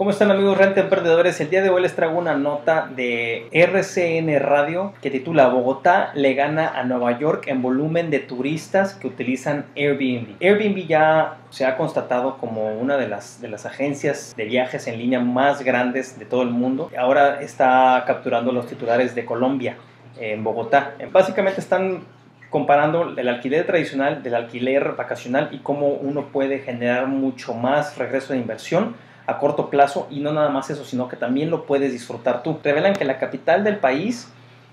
¿Cómo están, amigos Renta Emprendedores? El día de hoy les traigo una nota de RCN Radio que titula Bogotá le gana a Nueva York en volumen de turistas que utilizan Airbnb. Airbnb ya se ha constatado como una de las agencias de viajes en línea más grandes de todo el mundo. Ahora está capturando los titulares de Colombia, en Bogotá. Básicamente están comparando el alquiler tradicional del alquiler vacacional y cómo uno puede generar mucho más regreso de inversión a corto plazo, y no nada más eso, sino que también lo puedes disfrutar tú. Revelan que la capital del país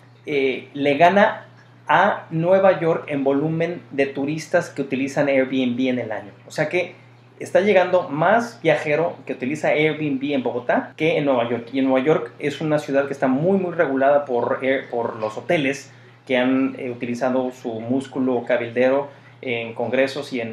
le gana a Nueva York en volumen de turistas que utilizan Airbnb en el año. O sea que está llegando más viajero que utiliza Airbnb en Bogotá que en Nueva York. Y en Nueva York es una ciudad que está muy regulada por los hoteles que han utilizado su músculo cabildero en congresos y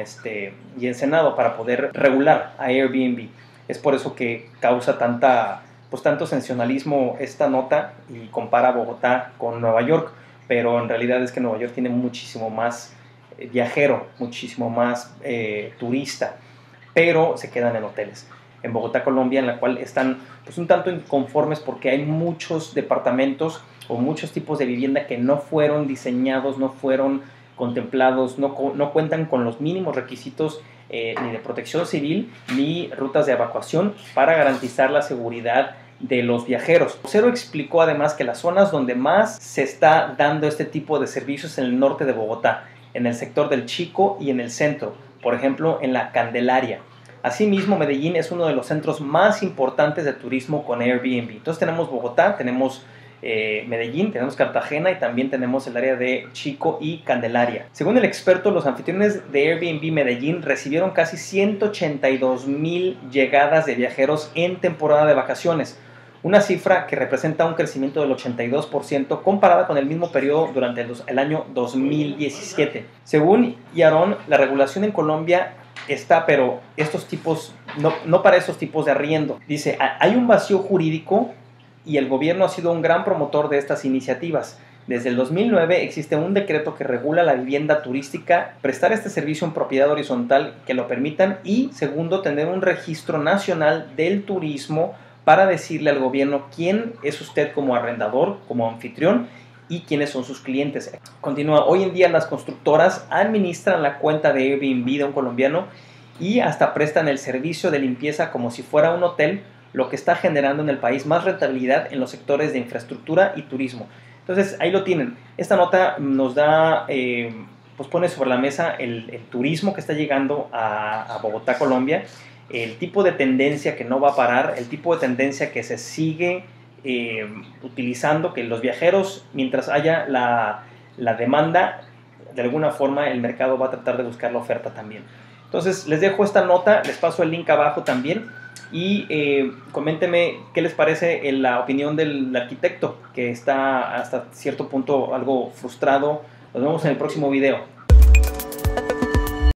en Senado para poder regular a Airbnb. Es por eso que causa tanto sensacionalismo esta nota y compara Bogotá con Nueva York, pero en realidad es que Nueva York tiene muchísimo más viajero, muchísimo más turista, pero se quedan en hoteles. En Bogotá, Colombia, en la cual están pues un tanto inconformes porque hay muchos departamentos o muchos tipos de vivienda que no fueron diseñados, no fueron contemplados, no cuentan con los mínimos requisitos ni de protección civil ni rutas de evacuación para garantizar la seguridad de los viajeros. Vocero explicó además que las zonas donde más se está dando este tipo de servicios en el norte de Bogotá, en el sector del Chico y en el centro, por ejemplo en la Candelaria. Asimismo, Medellín es uno de los centros más importantes de turismo con Airbnb. Entonces tenemos Bogotá, tenemos Medellín, tenemos Cartagena y también tenemos el área de Chico y Candelaria. Según el experto, los anfitriones de Airbnb Medellín recibieron casi 182,000 llegadas de viajeros en temporada de vacaciones, una cifra que representa un crecimiento del 82% comparada con el mismo periodo durante el año 2017. Según Yaron, la regulación en Colombia está, pero estos tipos, no para esos tipos de arriendo. Dice, hay un vacío jurídico y el gobierno ha sido un gran promotor de estas iniciativas. Desde el 2009 existe un decreto que regula la vivienda turística, prestar este servicio en propiedad horizontal que lo permitan, y segundo, tener un registro nacional del turismo para decirle al gobierno quién es usted como arrendador, como anfitrión, y quiénes son sus clientes. Continúa, hoy en día las constructoras administran la cuenta de Airbnb de un colombiano y hasta prestan el servicio de limpieza como si fuera un hotel, lo que está generando en el país más rentabilidad en los sectores de infraestructura y turismo. Entonces ahí lo tienen. Esta nota nos da, pues pone sobre la mesa el turismo que está llegando a Bogotá, Colombia, el tipo de tendencia que no va a parar, el tipo de tendencia que se sigue utilizando, que los viajeros, mientras haya la demanda, de alguna forma el mercado va a tratar de buscar la oferta también. Entonces les dejo esta nota, les paso el link abajo también, y coméntenme qué les parece la opinión del arquitecto, que está hasta cierto punto algo frustrado. Nos vemos en el próximo video.